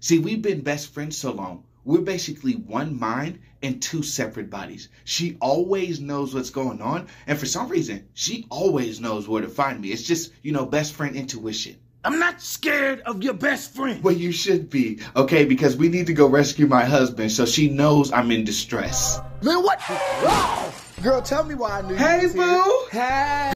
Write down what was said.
See, we've been best friends so long. We're basically one mind and two separate bodies. She always knows what's going on, and for some reason, she always knows where to find me. It's just, best friend intuition. I'm not scared of your best friend. Well, you should be, okay? Because we need to go rescue my husband so she knows I'm in distress. Man, what? Oh! Girl, tell me why I knew you was Hey, here. boo! Hey!